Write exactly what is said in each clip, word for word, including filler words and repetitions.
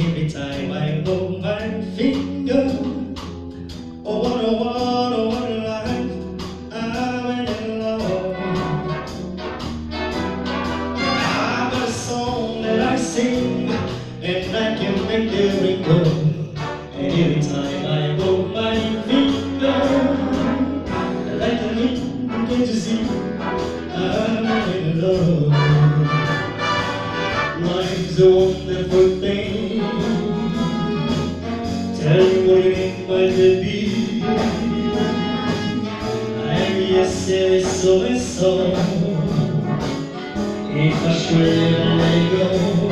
Every time I move my finger, oh what a what a what a life I'm in love. I've got a song that I sing, and I can make the ring go. And every time I move my finger, like a little, can't you see I'm in love. Life's a wonderful thing. Tell me what you mean by the beat. I guess it's so and so. If I should let go,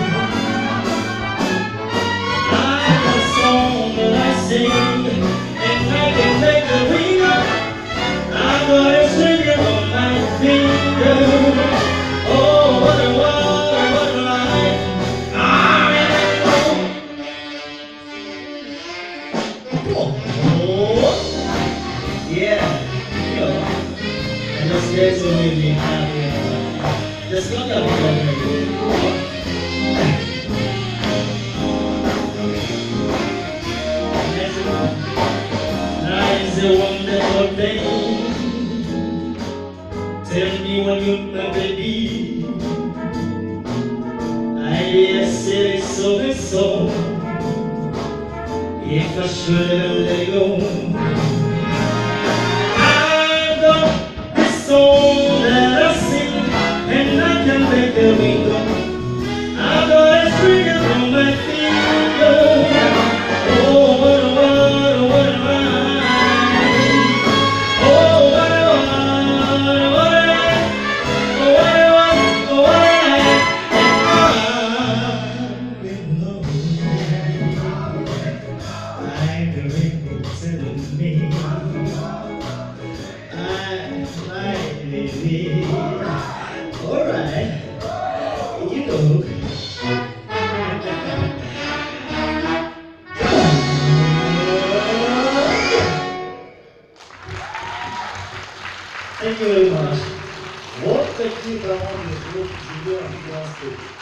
I got a song that I sing, and I can make the ring up. I got a string on my finger. Oh, what a what, what a life I'm in love. Oh, yeah, yo, and just dance with me, happy. Just look at me. Life's a wonderful thing. Tell me what you my baby. I guess it is so and so. If I should ever let go, I've got this song that I sing, and I can make the ring go. I've got a string on my finger. Oh, what a what a what a rhyme. Oh, what a what a what a rhyme. Oh, what a what a what a rhyme. I'm in love. Like the ring telling me I might be. Alright, you know. Thank you very much. Вот такие команды, вот,